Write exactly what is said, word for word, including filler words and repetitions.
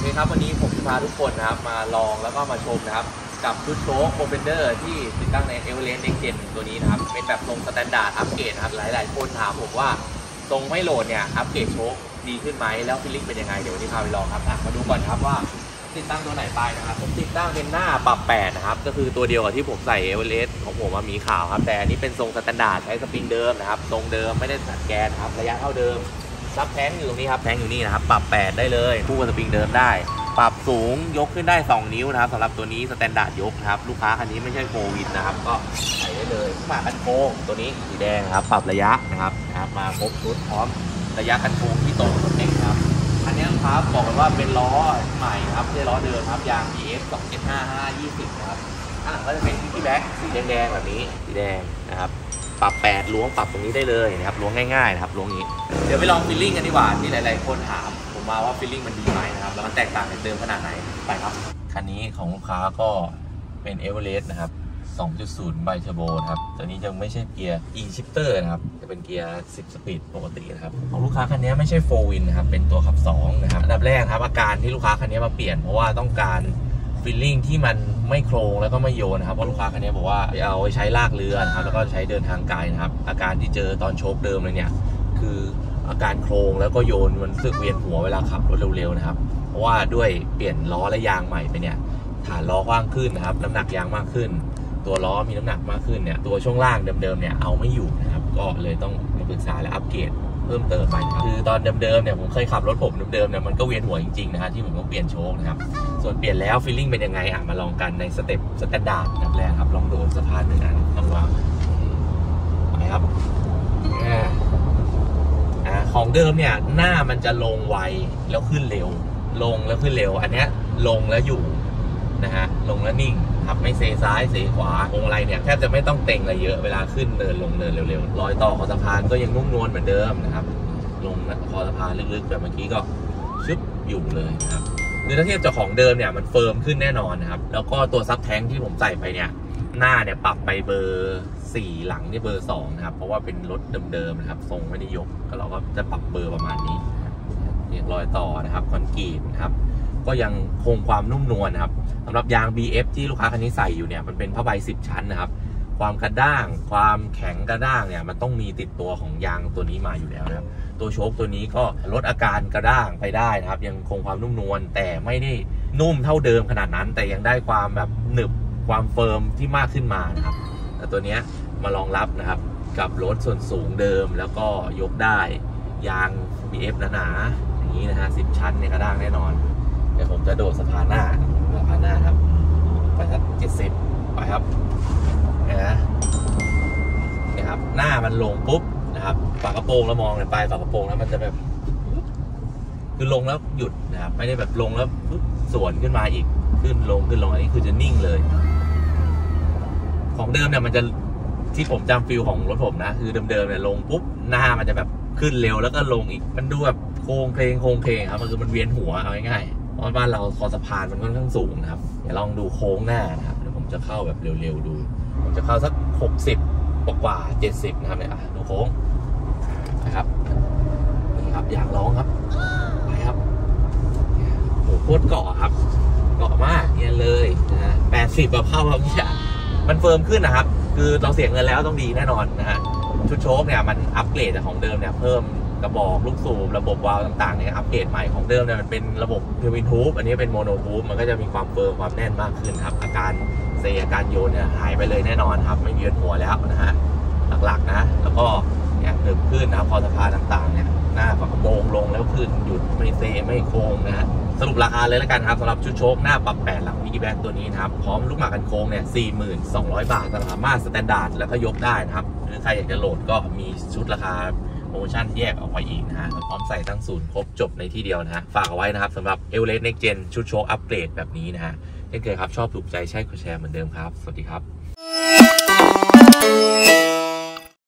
เคครับวันนี้ผมจะพาทุกคนนะครับมาลองแล้วก็มาชมนะครับกับชุดโชคโคเบนเดอร์ที่ติดตั้งใน Everest Next Gen ตัวนี้นะครับเป็นแบบทรงสแตนดาร์ดอัปเกรดนะครับหลายๆคนถามผมว่าทรงไม่โหลดเนี่ยอัปเกรดโชคดีขึ้นไหมแล้วฟีลลิ่งเป็นยังไงเดี๋ยววันนี้พาไปลองครับมาดูก่อนครับว่าติดตั้งตัวไหนไปนะครับผมติดตั้งเป็นหน้าปรับแปดนะครับก็คือตัวเดียวกับที่ผมใส่ Everest ของผมมีข่าวครับแต่อันนี้เป็นทรงสแตนดาร์ดใช้สปริงเดิมนะครับทรงเดิมไม่ได้ตัดแกนครับระยะเท่าเดิมซับแทงอยู่ตรงนี้ครับแทงอยู่นี่นะครับปรับแปดได้เลยคู่กับสปริงเดิมได้ปรับสูงยกขึ้นได้สองนิ้วนะครับสำหรับตัวนี้สแตนดาร์ดยกนะครับลูกค้าคันนี้ไม่ใช่โฟวินนะครับก็ใส่ได้เลยฝากันโค้งตัวนี้สีแดงครับปรับระยะนะครับนะครับมาครบชุดพร้อมระยะกันโค้งที่ตรงสเปคครับอันนี้ครับบอกกันว่าเป็นล้อใหม่ครับไม่ใช่ล้อเดิมครับยาง บี เอฟ สองเจ็ดห้า ห้ายี่สิบนะครับข้างหลังก็จะเป็นที่แบ็คสีแดงๆแบบนี้สีแดงนะครับปรับแปดล้วงปรับตรงนี้ได้เลยนะครับล้วงง่ายๆนะครับล้วงนี้เดี๋ยวไปลองฟีลลิ่งกันดีกว่าที่หลายๆคนถามผมมาว่าฟีลลิ่งมันดีไหมนะครับแล้วมันแตกต่างจากเดิมขนาดไหนไปครับคันนี้ของลูกค้าก็เป็น Everest นะครับ สองจุดศูนย์ ไบเทอร์โบครับตัวนี้จะไม่ใช่เกียร์ e-shifter นะครับจะเป็นเกียร์สิบสปีดปกตินะครับของลูกค้าคันนี้ไม่ใช่โฟร์วินนะครับเป็นตัวขับสองนะครับอันดับแรกครับอาการที่ลูกค้าคันนี้มาเปลี่ยนเพราะว่าต้องการฟีลลิ่งที่มันไม่โครงแล้วก็ไม่โยนนะครับเพราะลูกค้าคันนี้บอกว่าเอาไว้ใช้ลากเรือนะครับแล้วก็ใช้เดินทางไกลนะครับอาการที่เจอตอนโชคเดิมเลยเนี่ยคืออาการโครงแล้วก็โยนมันรู้สึกเวียนหัวเวลาขับรถเร็วๆนะครับเพราะว่าด้วยเปลี่ยนล้อและยางใหม่ไปเนี่ยฐานล้อกว้างขึ้นนะครับน้ำหนักยางมากขึ้นตัวล้อมีน้ำหนักมากขึ้นเนี่ยตัวช่วงล่างเดิมๆเนี่ยเอาไม่อยู่นะครับก็เลยต้องมาปรึกษาและอัปเกรดเพิ่มเติมไปนะครับคือตอนเดิมๆเนี่ยผมเคยขับรถผมเดิมๆเนี่ยมันก็เวียนหัวจริงๆนะฮะที่ผมต้องเปลี่ยนโชคนะครับส่วนเปลี่ยนแล้วฟีลลิ่งเป็นยังไงอ่ะมาลองกันในสเต็ปสแตนดาร์ดแบบแรกครับลองโดดสะพานหนึ่งอันลองวางไปครับอ่าของเดิมเนี่ยหน้ามันจะลงไวแล้วขึ้นเร็วลงแล้วขึ้นเร็วอันเนี้ยลงแล้วอยู่นะฮะลงแล้วนิ่งครับไม่เซซ้ายเซขวาพวงมาลัยเนี่ยแทบจะไม่ต้องเต็งอะไรเยอะเวลาขึ้นเนินลงเนินเร็วๆรอยต่อของสะพานก็ยังนุ่มนวลเหมือนเดิมนะครับลงคอสะพานลึกๆแบบเมื่อกี้ก็ชึบอยู่เลยนะครับคือถ้าเทียบจากของเดิมเนี่ยมันเฟิร์มขึ้นแน่นอนนะครับแล้วก็ตัวซับแท้งที่ผมใส่ไปเนี่ยหน้าเนี่ยปรับไปเบอร์สี่หลังนี่เบอร์สองนะครับเพราะว่าเป็นรถเดิมๆนะครับทรงไม่ได้ยกก็เราก็จะปรับเบอร์ประมาณนี้อย่างรอยต่อนะครับคอนกรีตนะครับก็ยังคงความนุ่มนวลนะครับสำหรับยาง บี เอฟ ที่ลูกค้าคันนี้ใส่อยู่เนี่ยมันเป็นผ้าใบสิบชั้นนะครับความกระด้างความแข็งกระด้างเนี่ยมันต้องมีติดตัวของยางตัวนี้มาอยู่แล้วนะครับตัวโชคตัวนี้ก็ลดอาการกระด้างไปได้นะครับยังคงความนุ่มนวลแต่ไม่ได้นุ่มเท่าเดิมขนาดนั้นแต่ยังได้ความแบบหนึบความเฟิร์มที่มากขึ้นมานะครับแต่ตัวนี้มารองรับนะครับกับรถส่วนสูงเดิมแล้วก็ยกได้ยาง บี เอฟ หนาๆอย่างนี้นะฮะสิบชั้นเนี่ยกระด้างแน่นอนเดี๋ยวผมจะโดดสะพานหน้าสะพานหน้าครับไปครับเจ็ดสิบไปครับนะนี่ครับหน้ามันลงปุ๊บนะครับฝากระโปรงแล้วมองเลยไปฝากระโปรงแล้วมันจะแบบคือลงแล้วหยุดนะครับไม่ได้แบบลงแล้วปุ๊บสวนขึ้นมาอีกขึ้นลงขึ้นลงอันนี้คือจะนิ่งเลยของเดิมเนี่ยมันจะที่ผมจำฟิลของรถผมนะคือเดิมๆเนี่ยลงปุ๊บหน้ามันจะแบบขึ้นเร็วแล้วก็ลงอีกมันดูแบบโค้งเพลงโค้งเพลงครับมันคือมันเวียนหัวเอาง่ายๆเพราะบ้านเราคอสะพานมันค่อนข้างสูงนะครับเดี๋ยวลองดูโค้งหน้านะครับเดี๋ยวผมจะเข้าแบบเร็วๆดูผมจะเข้าสักหกสิบกว่าเจ็ดสิบนะครับเนี่ยดูโค้งนะครับนี่ครับอยากร้องครับไปครับโอ้โหโคตรเกาะครับเกาะมากเนี่ยเลยนะแปดสิบแบบเข้าแบบนี้มันเฟิร์มขึ้นนะครับคือเราเสียเงินแล้วต้องดีแน่นอนนะฮะชุดโชคเนี่ยมันอัปเกรดจากของเดิมเนี่ยเพิ่มกระบอกลูกสูบระบบวาล์วต่างๆเนี่ยอัปเกรดใหม่ของเดิมเนี่ยมันเป็นระบบทวินทูบอันนี้เป็นโมโนทูบมันก็จะมีความเฟิร์มความแน่นมากขึ้นครับอาการเซอาการโยนเนี่ยหายไปเลยแน่นอนครับไม่เวียนหัวแล้วนะฮะหลักๆนะแล้วก็เนี่ยเดิมขึ้นนะคอสะพานต่างๆเนี่ยหน้าฝากระโปรงลงแล้วขึ้นหยุดไม่เซไม่โค้งนะฮะสรุปราคาเลยแล้วกันครับสำหรับชุดโชคหน้าปรับแปดหลังมิกกี้แบ็คตัวนี้นะครับพร้อมลูกหมากกันโค้งเนี่ย สี่หมื่นสองร้อย บาทสามารถสแตนดาร์ดแล้วก็ยกได้นะครับหรือใครอยากจะโหลดก็มีชุดราคาโปรโมชั่นแยกออกไปอีกนะฮะพร้อมใส่ทั้งศูนย์ครบจบในที่เดียวนะฮะฝากเอาไว้นะครับสำหรับ Everest Next Gen ชุดโชคอัปเกรดแบบนี้นะฮะเช่นเคยครับชอบถูกใจใช่กดแชร์เหมือนเดิมครับสวัสดีครับ